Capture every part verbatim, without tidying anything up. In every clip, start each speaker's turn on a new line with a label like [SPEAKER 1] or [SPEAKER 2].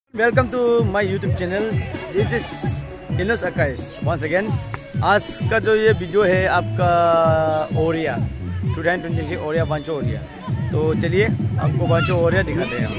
[SPEAKER 1] Welcome to my YouTube channel. This is Inos Akash. Once again, आज का जो ये वीडियो है आपका Oriya two thousand twenty three Oriya बांचो ओरिया। तो चलिए आपको बांचो ओरिया दिखाते हैं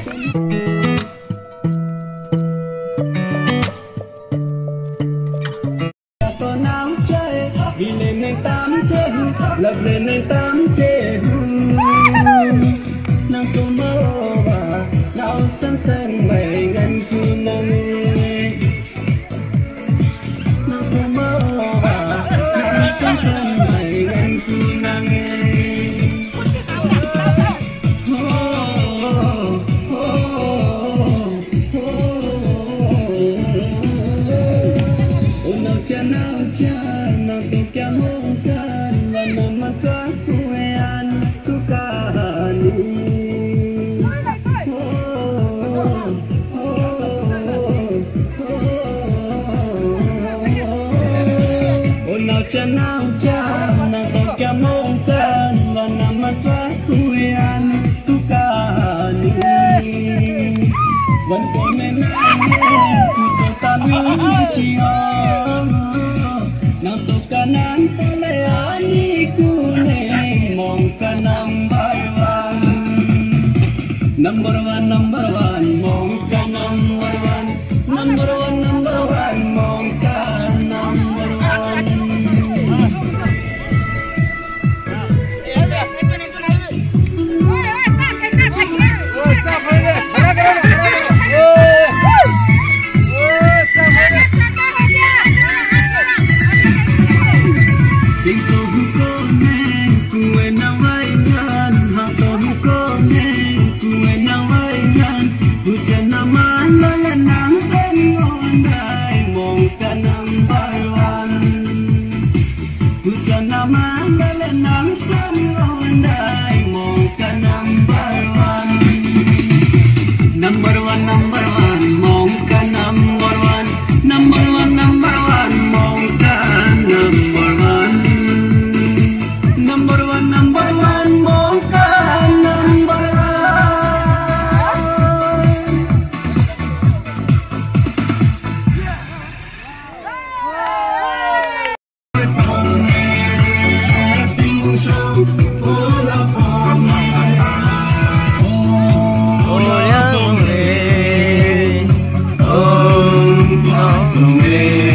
[SPEAKER 1] Number one, number one, Monka number one, number one, number one, Monka number one. Number one, number one, Monka number one, number one, number one, Monka number one, number one, number one, Monka number one. Oh, yeah.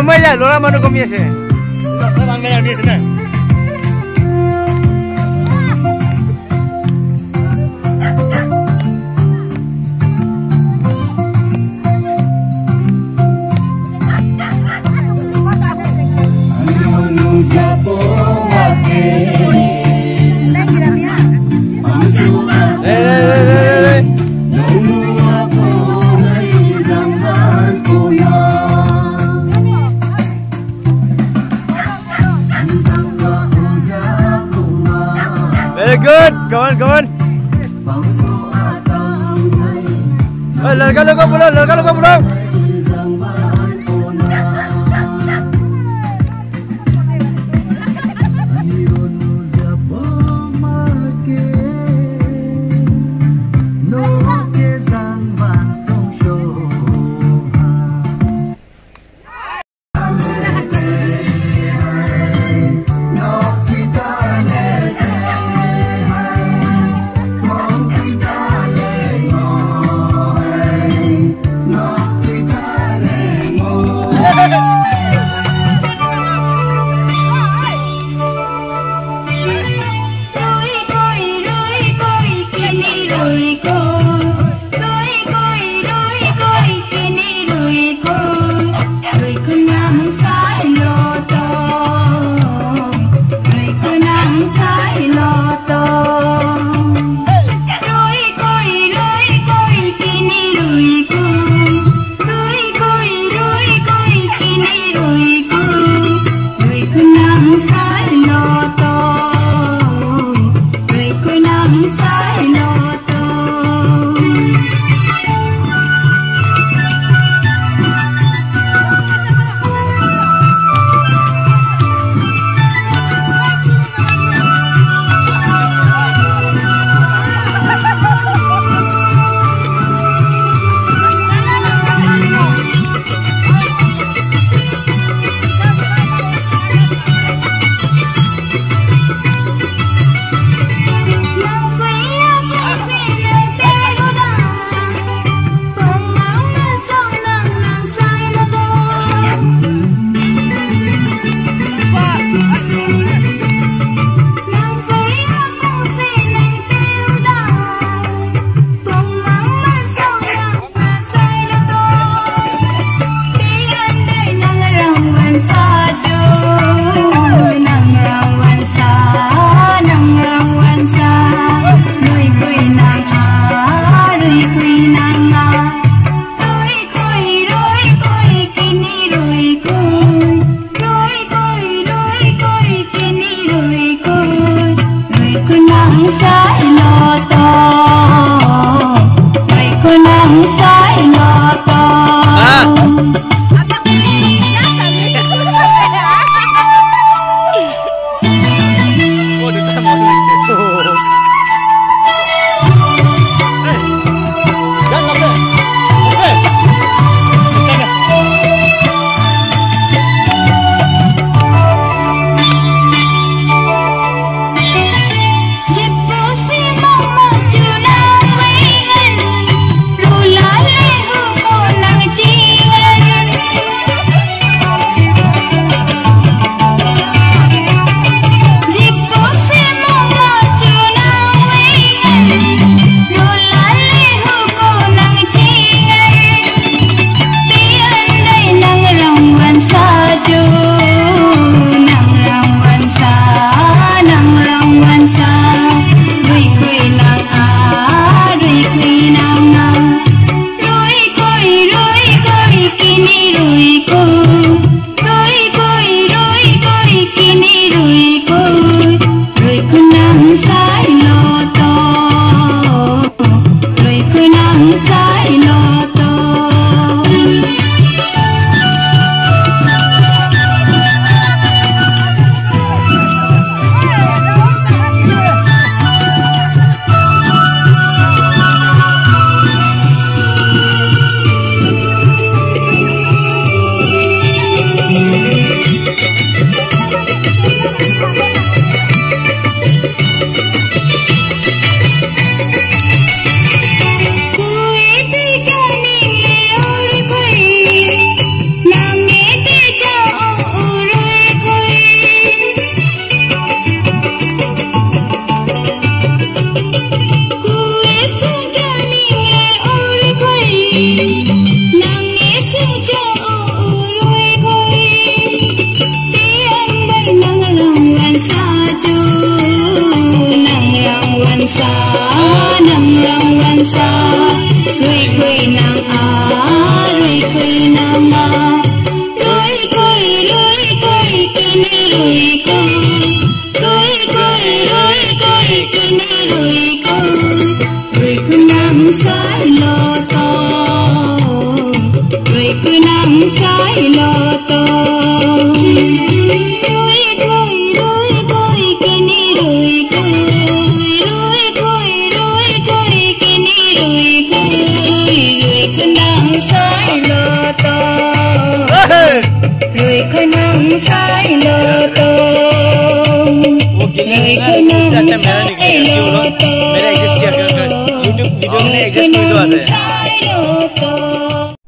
[SPEAKER 2] mai ya, lora manu komi ase. Bang mera ni sana. Very good, go on, go on. Eh, larga luego pulang, larga luego pulang.
[SPEAKER 1] No.
[SPEAKER 3] sa rui kui nang a rui kui nang a rui kui rui kui kini rui kui rui kui rui kui kini rui kui rui kui nang sai lo to rui kui nang sai lo to rui kui rui kui kini rui kui rui kui rui kui kini rui kui rui kui nang sai lo to rui kui nang sai lo to rui kui nang sai lo to
[SPEAKER 2] मेरा exist किया YouTube video में exist किया तो